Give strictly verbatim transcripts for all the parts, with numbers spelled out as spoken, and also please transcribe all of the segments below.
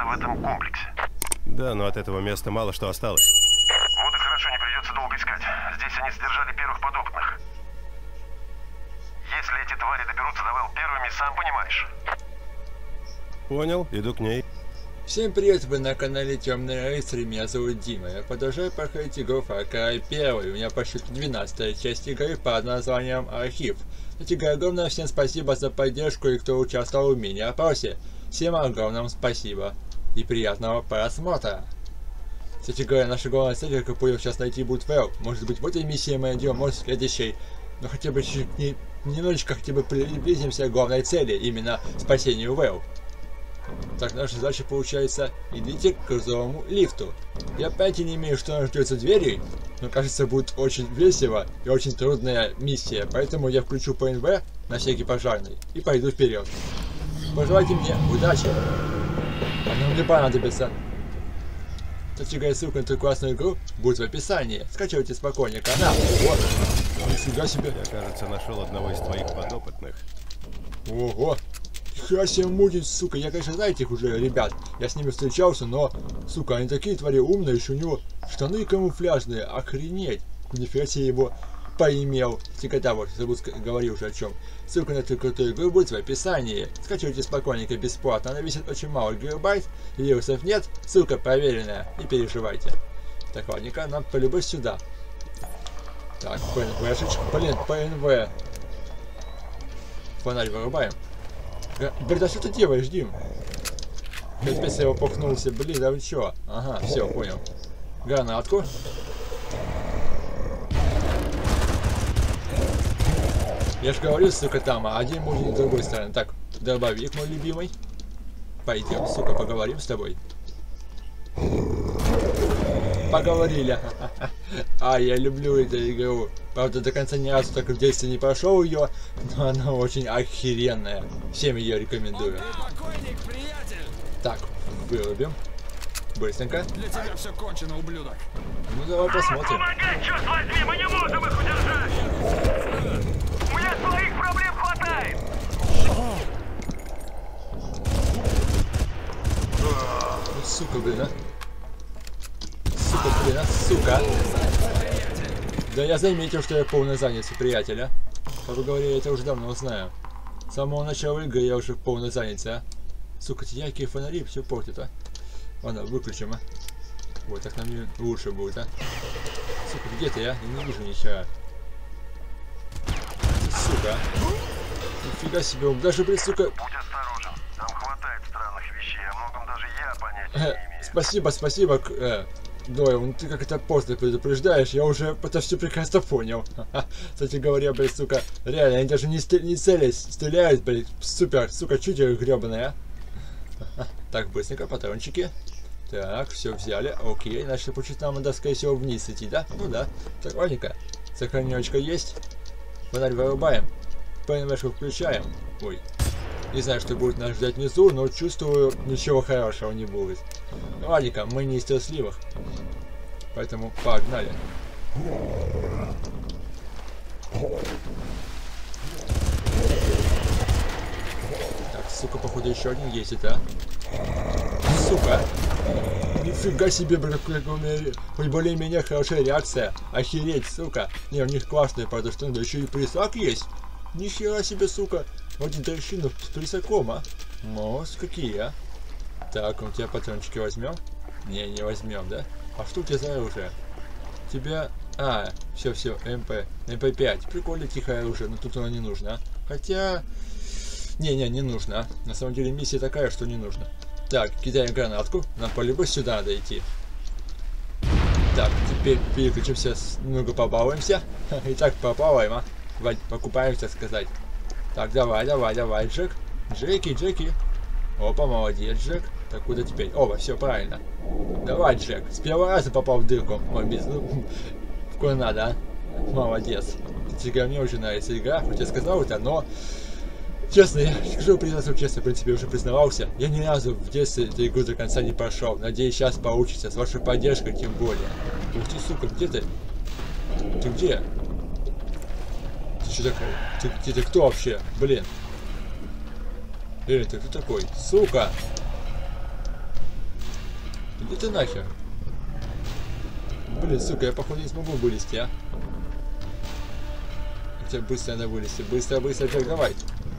в этом комплексе. Да, но от этого места мало что осталось. Вот и хорошо, не придется долго искать. Здесь они сдержали первых подопытных. Если эти твари доберутся до Вэл первыми, сам понимаешь. Понял, иду к ней. Всем привет, вы на канале Темный Рыцарь, меня зовут Дима. Я продолжаю проходить игру Far Cry один. У меня почти двенадцатая часть игры под названием Архив. Кстати, огромное всем спасибо за поддержку и кто участвовал в мини-опросе. Всем огромное спасибо и приятного просмотра. Кстати говоря, наша главная цель, как я понял, сейчас найти будет Вэл. Может быть в этой миссии мы найдем, может в следующей. Но хотя бы чуть не, немножечко хотя бы приблизимся к главной цели, именно спасению Вэл. Так, наша задача получается, идите к грузовому лифту. Я понятия не имею, что нас ждет за дверью, но кажется, будет очень весело и очень трудная миссия, поэтому я включу ПНВ на всякий пожарный и пойду вперед. Пожелайте мне удачи. Она мне понадобится. Кстати говоря, ссылка на эту классную игру будет в описании. Скачивайте спокойненько. Она, вот, нифига себе. Я, кажется, нашел одного из твоих подопытных. Ого. Хера себе мутить, сука. Я, конечно, знаете их уже, ребят. Я с ними встречался, но, сука, они такие твари умные, еще у него штаны камуфляжные. Охренеть. Нифига себе его поимел. Тикота, вот, забыл, говорил уже о чем. Ссылка на эту крутую игру будет в описании. Скачивайте спокойненько, бесплатно. Она весит очень мало гигабайт. Вирусов нет. Ссылка проверенная. Не переживайте. Так, ладненько, нам по-любому сюда. Так, ПНВшечка. Блин, ПНВ. Фонарь вырубаем. Блин, да что ты делаешь, Дим? Опять я его пухнулся. Блин, да вы чё? Ага, все, понял. Гранатку. Я ж говорю, сука, там, а один будет с другой стороны. Так, дробовик мой любимый. Пойдем, сука, поговорим с тобой. Поговорили. А, я люблю эту игру. Правда, до конца ни разу так в детстве не прошел ее, но она очень охеренная. Всем ее рекомендую. Так, вырубим. Быстренько. Для тебя все кончено, ублюдок. Ну давай посмотрим. Помогай, черт возьми, мы не можем их удержать! У меня своих проблем хватает! Вот сука, блин, а. Сука, блин, а, сука. Да я заметил, что я полный занятый, приятеля. Как вы говорили, я это уже давно знаю. С самого начала игры я уже полный занятый, а. Сука, эти яркие фонари все портят, а. Ладно, выключим, а. Вот так нам лучше будет, а. Сука, где ты, а? Я не вижу ничего. Сука. Нифига себе, даже, блин, сука. Будь осторожен, там хватает странных вещей, о многом даже я понятия не имею. Спасибо, спасибо, э, Дойл, ну ты как это поздно предупреждаешь, я уже это все прекрасно понял. Кстати говоря, блин, сука, реально, они даже не, не целясь, стреляют, блин, супер, сука, чудо гребаное, а. Так, быстренько, патрончики. Так, все взяли, окей, значит, получить нам надо, скорее всего, вниз идти, да? Ну да. Так, ладненько, сохранёчка есть. Фонарь вырубаем, ПНВшку включаем. Ой. Не знаю, что будет нас ждать внизу, но чувствую, ничего хорошего не будет. Ладненько, мы не из счастливых. Поэтому погнали. Так, сука, походу еще один есть, а? Сука! Нифига себе, блин, хоть более-менее хорошая реакция. Охереть, сука. Не, у них классные, правда, что да еще и присак есть. Нихера себе, сука. Один дельфинов с присаком, а? Мозг какие, а? Так, у тебя патрончики возьмем? Не, не возьмем, да? А что у тебя за оружие? Тебя... А, все-все, МП. МП пять. Прикольно, тихое оружие, но тут оно не нужно, а? Хотя... Не-не, не нужно, а? На самом деле миссия такая, что не нужно. Так, кидаем гранатку. Нам по-любому сюда надо идти. Так, теперь переключимся, немного побалуемся. Итак, побалуем, а? Давай, покупаемся, так сказать. Так, давай, давай, давай, Джек. Джеки, Джеки. Опа, молодец, Джек. Так, куда теперь? Опа, все правильно. Давай, Джек. С первого раза попал в дырку. Ой, без... Ну, в кое надо, а? Молодец. Теперь мне уже нравится игра, хоть я сказал это, но... Честно, я скажу, признаться честно, в принципе, уже признавался. Я ни разу в детстве эту игру до конца не прошел. Надеюсь, сейчас получится. С вашей поддержкой тем более. Ух ты, сука, где ты? Ты где? Ты что такое? Ты, ты, ты кто вообще? Блин. Эй, ты кто такой? Сука! Иди ты нахер. Блин, сука, я походу не смогу вылезти, а. Хотя быстро надо вылезти. Быстро, быстро, давай.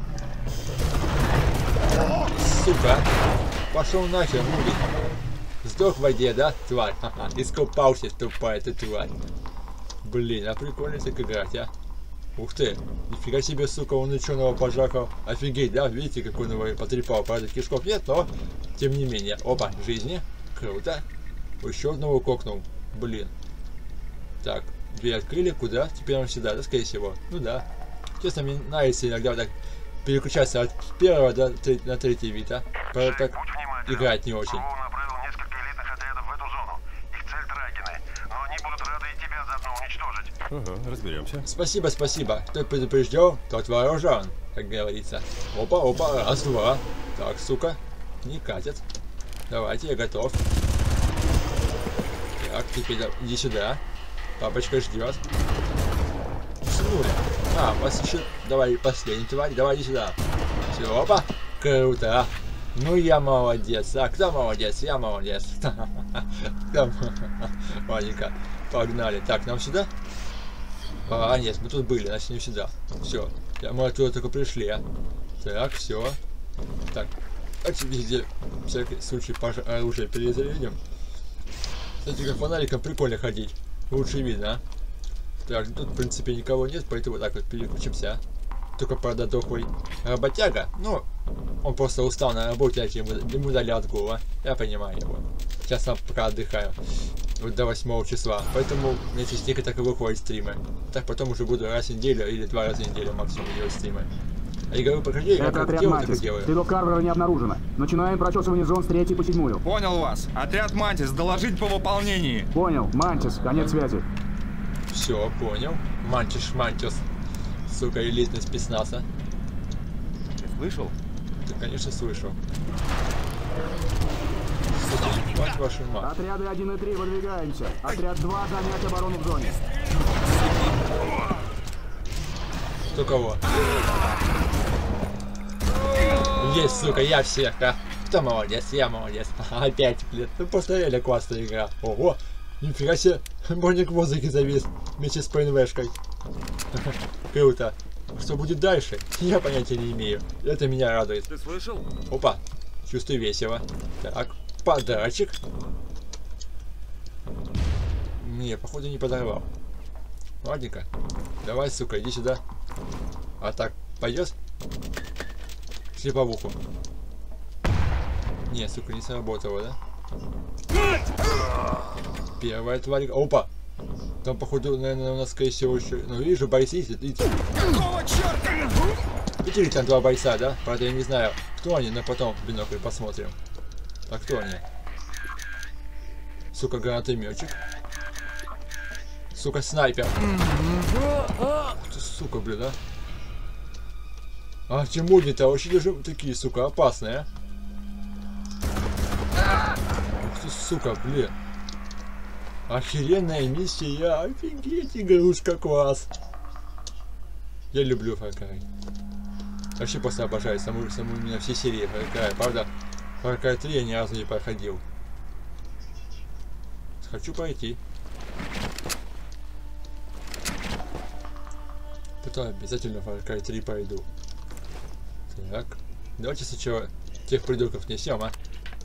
Сука. Пошел нахер, мудик. Сдох в воде, да, тварь? Ха-ха. Искупался, тупая ты тварь. Блин, а прикольно так играть, а. Ух ты. Нифига себе, сука, он ученого пожахал. Офигеть, да? Видите, как он его потрепал? Правда, кишков нет, но тем не менее. Опа, жизни. Круто. Еще одного кокнул. Блин. Так, дверь открыли. Куда? Теперь он сюда, да, скорее всего? Ну да. Честно, мне нравится иногда вот так переключаться от первого до треть, на третий вид, а? Правда, так играть не очень. Направил несколько элитных отрядов в эту зону. Их цель Драгины. Но они будут рады и тебя заодно уничтожить. Ага, разберемся. Спасибо, спасибо. Кто предупрежден, тот вооружен, как говорится. Опа, опа, раз, два. Так, сука, не катят. Давайте, я готов. Так, теперь иди сюда. Папочка ждет. Уснули. А, вас еще... Давай, последний тварь, давай иди сюда. Все, опа. Круто. Ну я молодец. А кто молодец? Я молодец. Ладненько. Погнали. Так, нам сюда? А, нет, мы тут были, значит не сюда. Все. Мы оттуда только пришли, а. Так, все. Так. Давайте везде всякий случай оружие перезарядим. Кстати, как фонариком прикольно ходить. Лучше видно, а? Так, тут в принципе никого нет, поэтому так вот переключимся. Только, правда, дохлый работяга. Ну, он просто устал на работе, а ему, ему дали отгул, а? Я понимаю его. Сейчас сам пока отдыхаю. Вот до восьмого числа. Поэтому у меня частенько так и выходят стримы. Так потом уже буду раз в неделю или два раза в неделю максимум делать стримы. А я говорю, покажи, я Это как отряд делаю, так и Мантис. делаю. Следов Карвера не обнаружено. Начинаем прочесывание зон с третьей по седьмую. Понял вас. Отряд Мантис, доложить по выполнении. Понял. Мантис, конец связи. Все, понял. Мантиш, мантис. Сука, элитный спецназа. Ты слышал? Ты, конечно, слышал. Сука, мать вашу мать. Отряды один и три выдвигаемся. Отряд два занять оборону в зоне. Кто кого? Есть, сука, я всех, а. Кто молодец? Я молодец. Опять, блин. Ну просто реально классная игра. Ого. Нифига себе. Броник в воздухе завис. Вместе с ПНВшкой. Круто. Что будет дальше? Я понятия не имею. Это меня радует. Ты слышал? Опа. Чувствую весело. Так. Подарочек. Не, походу не подорвал. Ладненько. Давай, сука, иди сюда. А так, пойдет? Слеповуху. Не, сука, не сработало, да? Первая тварь. Опа! Там, походу, наверное, у нас, скорее всего, еще... Ну, вижу, бойцы сидят. Какого черта? Видели, там два бойца, да? Правда, я не знаю, кто они, но потом в бинокль посмотрим. А кто они? Сука, гранатометчик. Сука, снайпер. Ты, сука, блин, а? А, тимуни-то очень даже такие, сука, опасные. Ух ты, сука, блин. Охеренная миссия, офигеть, игрушка, класс. Я люблю Far Cry. Вообще просто обожаю саму, саму именно все серии Far Cry. Правда, Far Cry три я ни разу не проходил. Хочу пройти. Потом обязательно Far Cry три пройду. Так, давайте сначала тех придурков несем, а?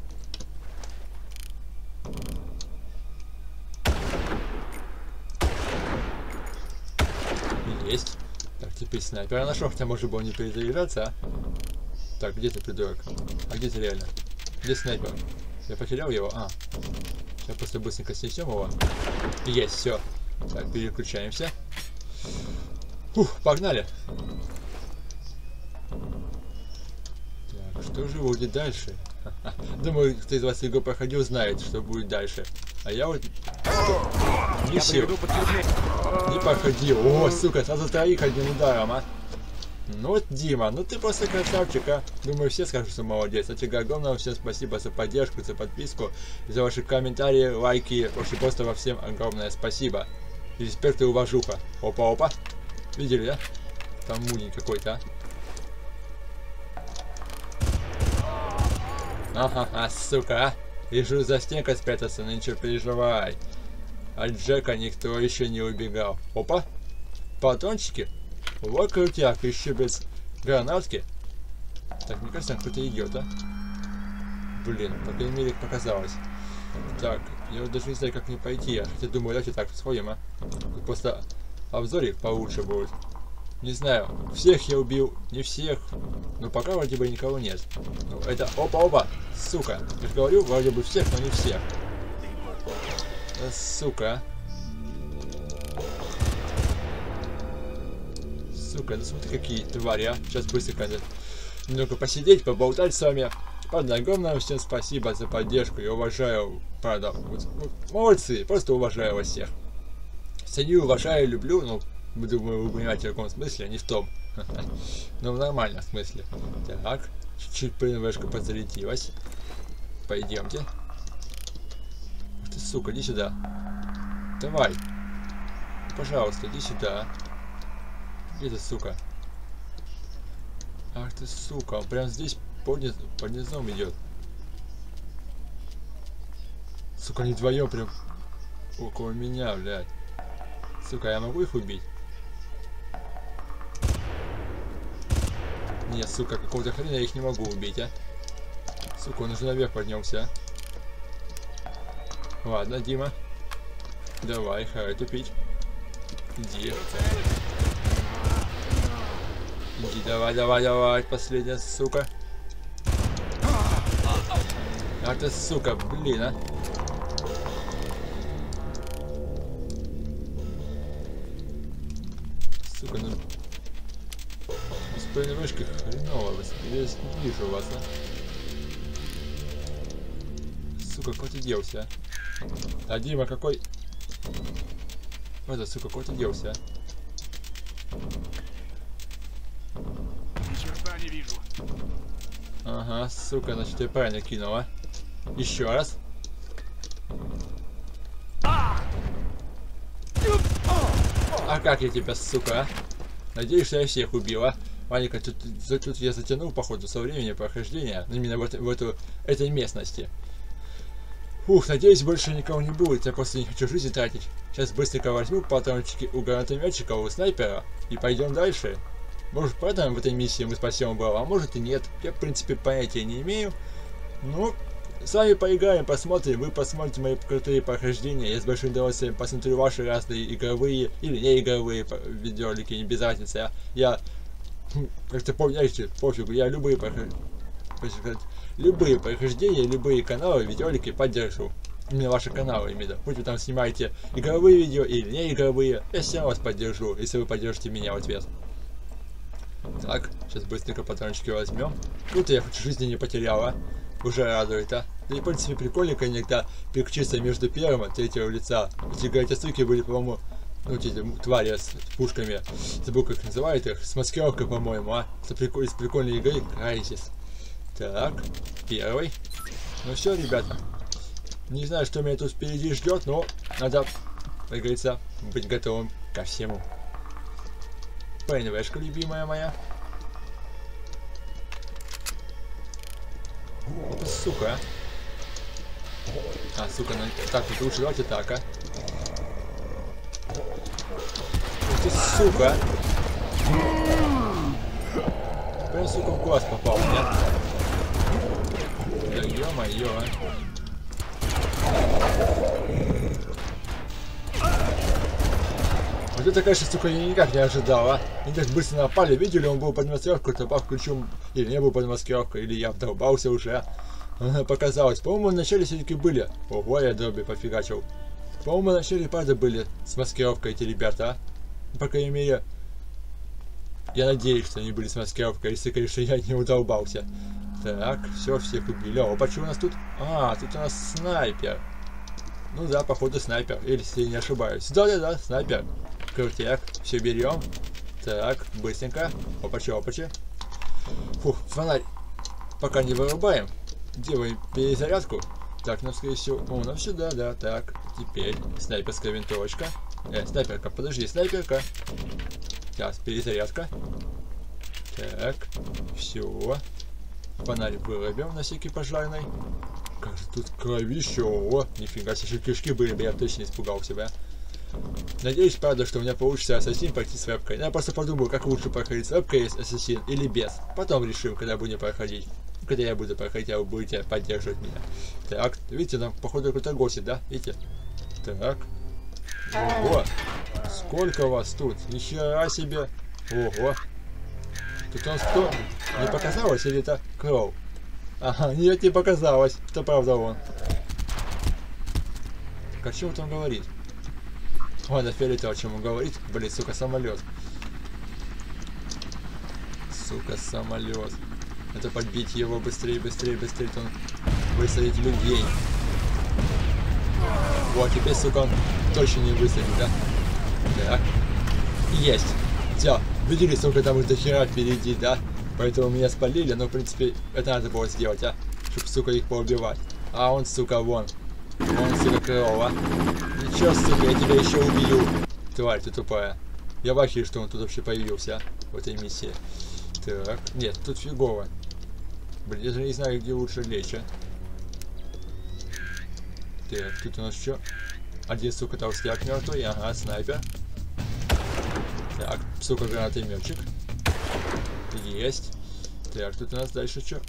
Есть. Так, теперь снайпера нашел, хотя может было не перезаряжаться, а? Так, где ты, придурок? А где ты реально? Где снайпер? Я потерял его? А. Сейчас просто быстренько снесем его. Есть, все. Так, переключаемся. Фух, погнали. Так, что же будет дальше? Думаю, кто из вас игру проходил, знает, что будет дальше. А я вот... Не сил. Не проходил. О, сука, сразу троих одним ударом, а. Ну вот, Дима, ну ты просто красавчик, а. Думаю, все скажут, что молодец. А тебе огромное всем спасибо за поддержку, за подписку, за ваши комментарии, лайки. Вообще просто во всем огромное спасибо. Респект и уважуха. Опа-опа. Видели, да? Там муни какой-то, а. Ага, а, сука, а. Решил за стенкой спрятаться, но ничего, переживай. От Джека никто еще не убегал. Опа! Патрончики? Вот крутяк, еще без гранатки. Так, мне кажется, кто-то идет, а? Блин, по крайней мере, показалось. Так, я вот даже не знаю, как мне пойти. Я хотя думаю, давайте так сходим, а? Тут просто обзорик получше будет. Не знаю, всех я убил, не всех. Но пока вроде бы никого нет. Ну, это... Опа-опа! Сука! Я же говорю, вроде бы всех, но не всех. Да, сука. Сука, ну смотри, какие твари, а. Сейчас быстренько немного посидеть, поболтать с вами. Ладно, огромное всем спасибо за поддержку. Я уважаю, правда, вот, вот, молодцы, просто уважаю вас всех. Ценю, уважаю, люблю, ну, думаю, вы понимаете, в каком смысле, а не в том. Но в нормальном смысле. Так, чуть-чуть ПНВшка подзалетилась. Пойдемте. Ух ты, сука, иди сюда. Давай. Пожалуйста, иди сюда. Где ты, сука? Ах ты, сука, он прям здесь под, низ, под низом идет. Сука, они вдвоем прям около меня, блядь. Сука, я могу их убить? Нет, сука, какого-то хрена я их не могу убить, а. Сука, он уже наверх поднялся. Ладно, Дима. Давай, хай тупить. Иди. Иди, давай, давай, давай, последняя, сука. А ты, сука, блин, а. Сука, ну... С ПНВшкой хреново, я не вижу вас, а. Сука, куда ты делся, а? А Дима какой... Вот это, сука, куда ты делся, а? Ни черта не вижу. Ага, сука, значит, я правильно кинула. Еще раз. А как я тебя, сука, а? Надеюсь, что я всех убила. Маленько, тут, тут я затянул, походу, со времени прохождения. Именно в, в эту, этой местности. Ух, надеюсь, больше никого не будет. Я просто не хочу жизнь тратить. Сейчас быстренько возьму патрончики у гранатометчика, у снайпера. И пойдем дальше. Может, поэтому в этой миссии мы спасем Браво, а может и нет. Я, в принципе, понятия не имею. Ну, с вами поиграем, посмотрим. Вы посмотрите мои крутые прохождения. Я с большим удовольствием посмотрю ваши разные игровые или не игровые видеоролики, не без разницы. Я, как-то помните, пофигу, я любые прохождения, любые прохождения, любые каналы, видеоролики поддержу. Именно ваши каналы, именно. Пусть вы там снимаете игровые видео или не игровые, я все равно вас поддержу, если вы поддержите меня в ответ. Так, сейчас быстренько патрончики возьмем. Тут я хоть жизни не потеряла. Уже радует, а? Да и в принципе прикольненько иногда переключиться между первым и третьего лица. Эти гайдостойки были, по-моему, ну эти твари с пушками. Забыл, как называют их. С маскировкой, по-моему, а? Это приколь, из прикольной игры Crysis. Так, первый. Ну все, ребята. Не знаю, что меня тут впереди ждет, но надо, как говорится, быть готовым ко всему. ПНВшка, любимая моя. Это сука. А, сука, ну так, вот лучше давайте так, а. Ух ты, сука. Прям, сука, в глаз попал мне. Да ё-моё, а. Вот это, конечно, сука, я никак не ожидал, а. Они так быстро напали, видели, он был под маскировкой, табак включил, или не был под маскировкой, или я вдолбался уже. Ага, показалось. По-моему, вначале все-таки были. Ого, я дроби пофигачил. По-моему, вначале, правда, были с маскировкой эти ребята, а. По крайней мере, я надеюсь, что они были с маскировкой, если, конечно, я не удолбался. Так, все, всех убили. О, почему у нас тут? А, тут у нас снайпер. Ну да, походу снайпер, или если я не ошибаюсь. Да-да-да, снайпер. Крутяк, все берем. Так, быстренько. Опачи, опачи. Фух, фонарь пока не вырубаем. Делаем перезарядку. Так, ну, скорее всего... О, ну сюда, да, так. Теперь снайперская винтовочка. Э, снайперка, подожди, снайперка. Сейчас, перезарядка. Так, все. Фонарь вырубим на всякий пожарный. Как же тут кровище, о, нифига себе, кишки были бы, я точно испугался бы. Надеюсь, правда, что у меня получится Ассасин пройти с вебкой. Я просто подумаю, как лучше проходить с вебкой Ассасин или без. Потом решим, когда будем проходить. Когда я буду проходить, а вы будете поддерживать меня. Так, видите, там походу какой-то гость, да? Видите? Так. Ого! Сколько вас тут? Нихера себе! Ого! Тут у нас кто? Не показалось или это Кроу? Ага, нет, не показалось. Это правда он. Так, о чем он говорит? Ладно, фиолетово, о чем он говорит. Блин, сука, самолет. Сука, самолет. Это подбить его быстрее, быстрее, быстрее. Он высадить людей. Вот, теперь, сука, он точно не высадит, да? Так. Есть. Все. Видели, сука, там уже до хера впереди, да? Поэтому меня спалили, но, в принципе, это надо было сделать, а? Чтоб, сука, их поубивать. А он, сука, вон. Вон, сука, корова. Ничего, сука, я тебя еще убью. Тварь, ты тупая. Я вообще, что он тут вообще появился, а? В этой миссии. Так. Нет, тут фигово. Блин, я же не знаю, где лучше лечь, а? Так, тут у нас что? Один, сука, толстяк мертвый. Ага, снайпер. Так, сука, гранатометчик. Есть. Так, тут у нас дальше что?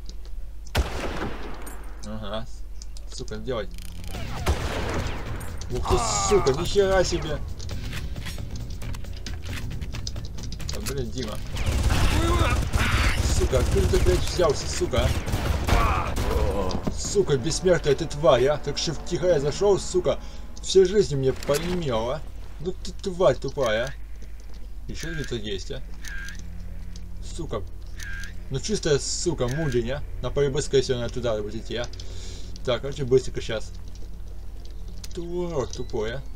Ага. Сука, делай. Ух ты, сука, нихера себе. А, блин, Дима. Сука, откуда ты опять взялся, сука? Сука, бессмертная ты тварь, а? Так что тихо я зашел, сука. Все жизни мне поимела. Ну ты тварь тупая, а? Еще где-то есть, а? Сука. Ну чистая, сука, мудень, а? На ПВБ, скорее всего, надо туда будет идти, а? Так, короче, быстренько сейчас. Турок тупой, а?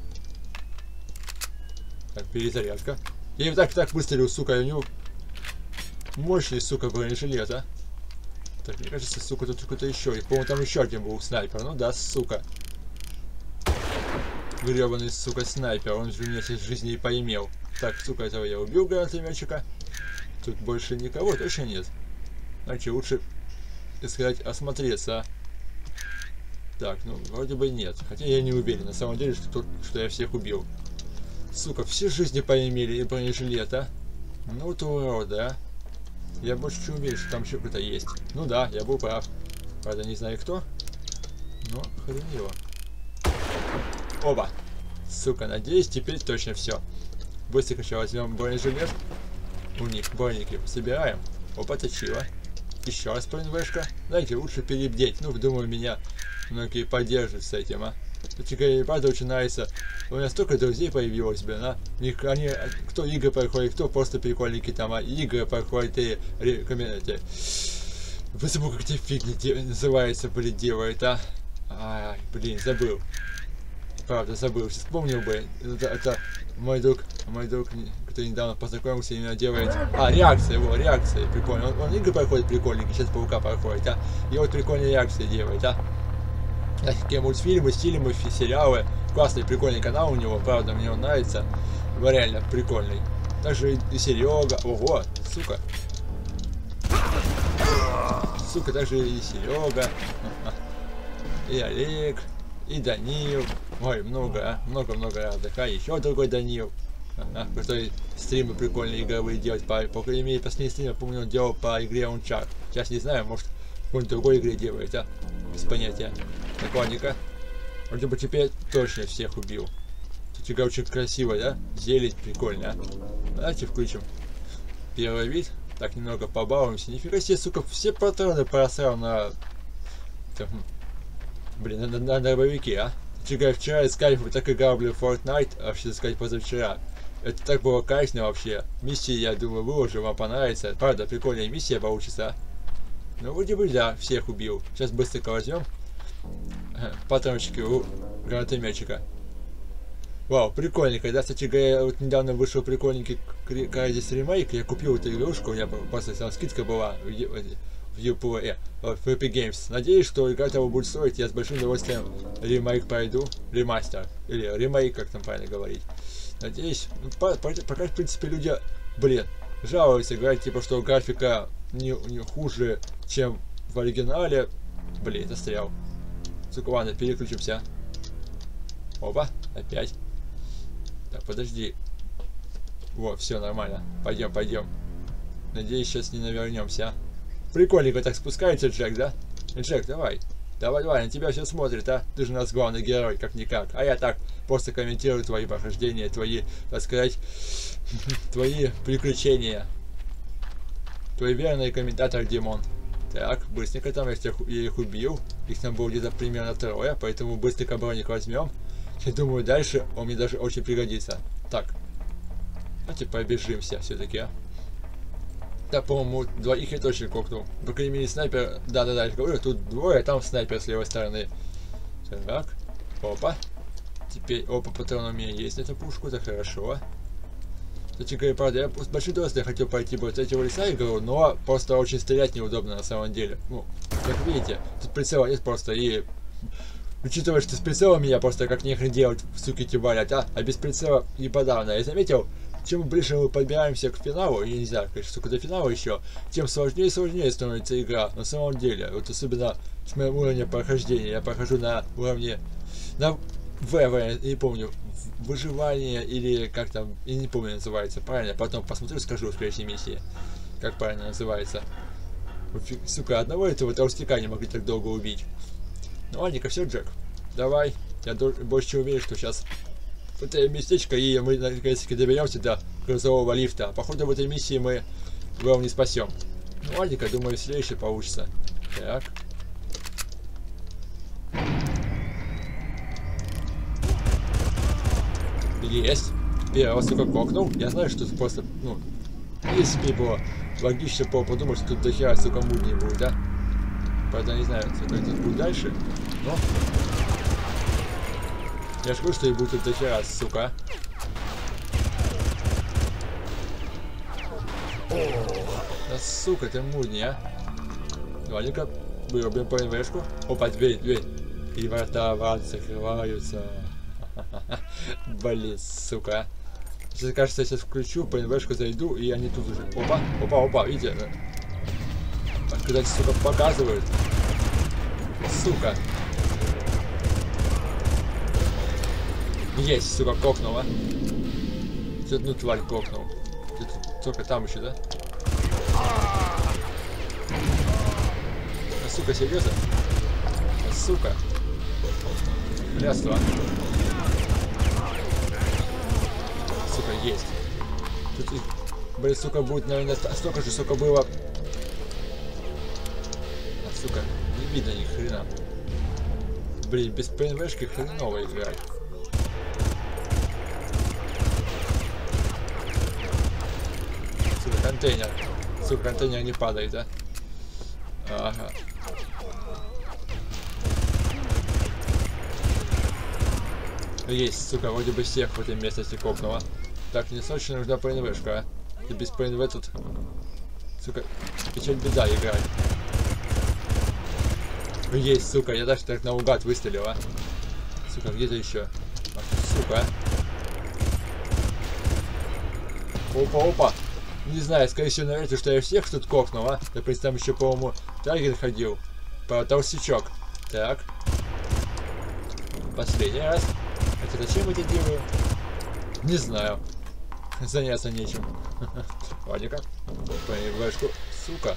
Так, перезарядка. Я им так так выстрелил, сука, у него мощный, сука, бронежилет, а? Так, мне кажется, сука, тут кто-то еще. И, по-моему, там еще один был снайпер. Ну да, сука. Гребаный, сука, снайпер. Он же меня сейчас в жизни и поимел. Так, сука, этого я убил, гранатометчика. Тут больше никого точно нет. Значит, лучше, так сказать, осмотреться. Так, ну, вроде бы нет. Хотя я не уверен, на самом деле, что, тут, что я всех убил. Сука, все жизни поимели и бронежилет, а? Ну, вот урода, а? Я больше чем уверен, что там еще кто-то есть. Ну да, я был прав. Правда, не знаю кто. Но хрен его. Оба. Сука, надеюсь, теперь точно все. Быстренько еще возьмем бронежилет. У них броники собираем. Опа, точила. Еще раз ПНВшка. Знаете, лучше перебдеть. Ну, думаю, меня многие поддержат с этим, а. Тут мне правда очень нравится. У меня столько друзей появилось, блин, а. Них, они, кто игры проходит, кто просто прикольники там, а игры проходят и рекомендуйте. Вы забыл, как эти фигни называется, блин, делают, а. Ай, блин, забыл. Правда, забыл. Вспомнил бы. Это, это мой друг, мой друг, кто недавно познакомился, именно делает. А, реакция, его, реакция, прикольно. Он, он игры проходит прикольненькие, сейчас паука проходит, а. И вот прикольные реакции делает, а. Такие мультфильмы, стильмы, сериалы. Классный, прикольный канал у него, правда, мне он нравится. Реально прикольный. Также и, и Серега. Ого, сука. Сука, также и Серега. И Олег. И Данил. Ой, много, а. Много-много разных. А еще другой Данил. Ага, который стримы прикольные игровые делать. По, по крайней мере, последний стрим, я помню, он делал по игре Uncharted. Сейчас не знаю, может, в какой-нибудь другой игре делает, а? Без понятия. Так, ладненько. Вроде бы теперь точно всех убил. Тут игра очень красивая, да? Зелень прикольно, а? Давайте включим первый вид. Так, немного побалуемся. Нифига себе, сука, все патроны просрал на... Там... Блин, на, на, на дробовике, а? Чего вчера искали, вы так играл, блин, Fortnite, а вообще сказать позавчера. Это так было кайфно вообще. Миссии, я думаю, выложу, вам понравится. Правда, прикольная миссия получится. Ну, вроде бы, да, всех убил. Сейчас быстренько возьмем патрончики у гранатометчика. Вау, прикольненько. Да, кстати говоря, вот недавно вышел прикольненький Crysis ремейк. Я купил эту игрушку, у меня просто там скидка была в Uplay, в Epic Games. Надеюсь, что игра того будет стоить. Я с большим удовольствием ремейк пройду. Ремастер. Или ремейк, как там правильно говорить. Надеюсь. Ну, по, по, пока, в принципе, люди, блин, жалуются, говорят, типа, что графика не, не хуже, чем в оригинале. Блин, застрял. Сука, ладно, переключимся. Опа, опять. Так, подожди. Во, все нормально. Пойдем, пойдем. Надеюсь, сейчас не навернемся. Прикольненько так спускается Джек, да? Джек, давай. Давай, давай, на тебя все смотрят, а? Ты же у нас главный герой, как-никак. А я так просто комментирую твои прохождения, твои, так сказать, твои приключения. Твой верный комментатор Димон. Так, быстренько там я их убил. Их там было где-то примерно трое, поэтому быстренько броник возьмем. Я думаю, дальше он мне даже очень пригодится. Так. Давайте пробежимся все-таки. Да, по-моему, двоих я точно кокнул. По крайней мере, снайпер... Да-да-да, я говорю, тут двое, там снайпер с левой стороны. Так. Опа. Теперь, опа, патрон у меня есть на эту пушку, это хорошо. Кстати говоря, правда, я с большим удовольствием хотел пойти бы от этого леса игру, но просто очень стрелять неудобно на самом деле. Ну, как видите, тут прицела нет просто, и... Учитывая, что с прицелом меня просто как нехрен делать, суки, тибалят, а? А без прицела и подавно. Я заметил, чем ближе мы подбираемся к финалу, я не знаю, конечно, сука, до финала еще, тем сложнее и сложнее становится игра. На самом деле, вот особенно с моим уровнем прохождения. Я прохожу на уровне... На В, В, не помню, выживание или как там, я не помню называется, правильно? Потом посмотрю, скажу в следующей миссии, как правильно называется. Сука, одного этого толстяка не могли так долго убить. Ну ладненько, все, Джек. Давай. Я больше чем уверен, что сейчас это местечко, и мы наконец-таки доберемся до грузового лифта. Походу в этой миссии мы его не спасем. Ну ладненько, думаю, следующее получится. Так. Есть. Первого, сука, кокнул. Я знаю, что просто, ну, если бы было логично было подумать, что тут дохера, сука, мудней будет, да? Правда, не знаю, сколько это будет дальше, но... Я же говорю, что и будет тут дохера, сука. Да, сука, ты мудни, а? Ладненько, вырубим по эн-вэ-шку. Опа, дверь, дверь. И врата, врата закрываются. Блин, сука. Сейчас, кажется, я сейчас включу, по эн-вэ-шку зайду, и они тут уже... Опа, опа, опа, видите? Когда, сука, показывают. Сука. Есть, сука, кокнула. Ты одну тварь кокнул. Ты только там еще, да? А, сука, серьезно? А, сука. Хляство. Сука, есть. Тут их, блин, сука, будет, наверное, столько же, сука, было. А, сука, не видно ни хрена. Блин, без пэ эн вэ-шки хреново играть. Сука, контейнер. Сука, контейнер не падает, да? Ага. Есть, сука, вроде бы всех в этой местности копнуло. Так, мне срочно нужна пэ эн вэ-шка, а? И без пэ эн вэ тут... Сука, печаль беда играть. Есть, сука, я даже так наугад выстрелил, а? Сука, где-то еще. А, сука. Опа, опа. Не знаю, скорее всего, наверное, что я всех тут кокнул, а? Я представь, еще, по-моему, Тайгер ходил. По толстячок. Так. Последний раз. Хотя зачем это делаю? Не знаю. Заняться нечем. Ладненько. Понимаешь-ку. Сука.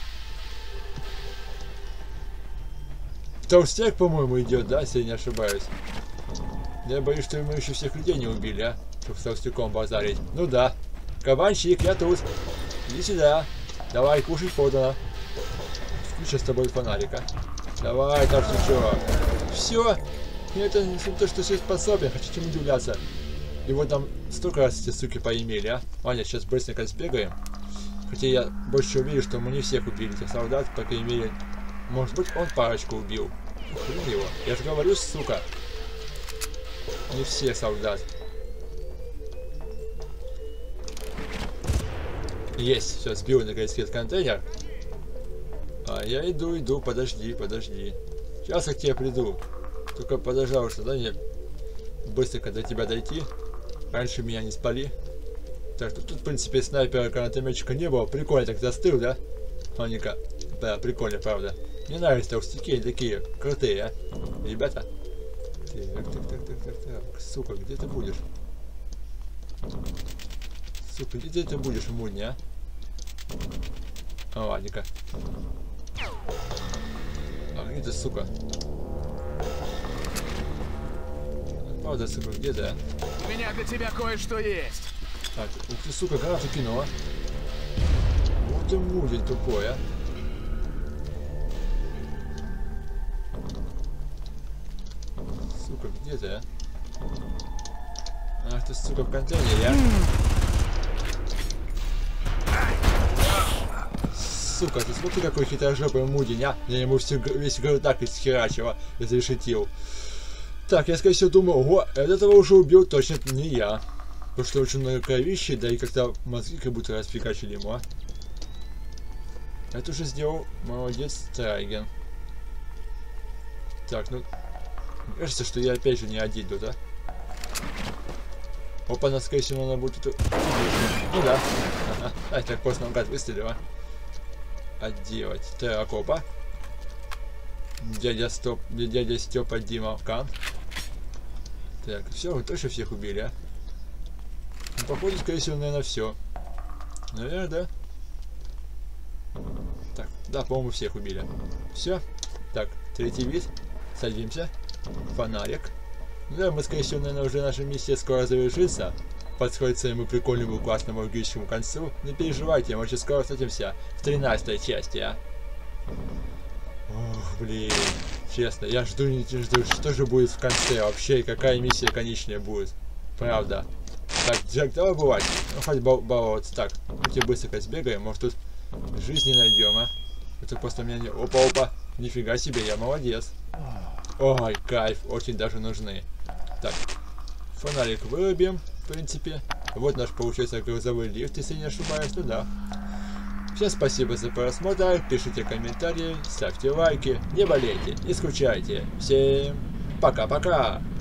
Толстяк, по-моему, идет, да, если я не ошибаюсь. Я боюсь, что мы еще всех людей не убили, а? Чтобы с толстяком базарить. Ну да. Кабанчик, я тут. Иди сюда. Давай, кушать подано. Включи с тобой фонарика. Давай, толстячок. Все. Это не то, что все способен, хочу чем удивляться. Его там столько раз эти суки поимели, а? Ладно, сейчас быстренько сбегаем. Хотя я больше уверен, что мы не всех убили, этих солдат, по крайней мере. Может быть, он парочку убил. Хрен его. Я же говорю, сука. Не все солдат. Есть, все, сбил наконец этот контейнер. А я иду, иду, подожди, подожди. Сейчас я к тебе приду. Только пожалуйста, дай мне быстренько до тебя дойти. Раньше меня не спали. Так, тут, тут в принципе, снайпера, гранатометчика не было. Прикольно так застыл, да? Ладненько. Да, прикольно, правда. Мне нравятся толстяки, они такие крутые, а. Ребята. Так, так, так, так, так, так. Сука, где ты будешь? Сука, где ты будешь, мудни, а? А, ладненько. А где ты, сука? Правда, сука, где ты, а? У меня для тебя кое-что есть. Так, ух ты, сука, гранату кинула. Вот ты мудень тупой, а. Сука, где ты, а? Ах ты, сука, в контейнере, а? Сука, ты смотри, какой хитрожопый мудень, а? Я ему все, весь городак исхерачила, изрешетил. Так, я, скорее всего, думаю, ого, этого уже убил точно не я. Потому что очень много кровищи, да и как-то мозги как будто расфигачили ему, а? Это уже сделал, молодец, Трайген. Так, ну... Кажется, что я опять же не один тут, а? Опа, на скорее всего, надо будет тут... Ну да. Ага. Ай, так просто наугад выстрелила. Отделать. Так, опа. Дядя Стоп, дядя Степа, Дима, Кан. Так, все, вы точно всех убили, а? Ну, походу, скорее всего, наверное, все. Наверное, да. Так, да, по-моему, всех убили. Все. Так, третий вид. Садимся. Фонарик. Ну да, мы, скорее всего, наверное, уже наша миссия скоро завершится. Подходит к своему прикольному, классному, логическому концу. Не переживайте, мы очень скоро встретимся в тринадцатой части, а? Ох, блин. Честно, я жду, не жду, что же будет в конце вообще, и какая миссия конечная будет. Правда. Так, Джек, давай бывать. Ну, хоть бороться. Так, мы тебе быстренько сбегаем, может тут жизни найдем, а? Это просто меня не... Опа-опа. Нифига себе, я молодец. Ой, кайф, очень даже нужны. Так, фонарик вырубим, в принципе. Вот наш, получается, грузовой лифт, если не ошибаюсь, ну да. Всем спасибо за просмотр, пишите комментарии, ставьте лайки, не болейте, не скучайте. Всем пока-пока!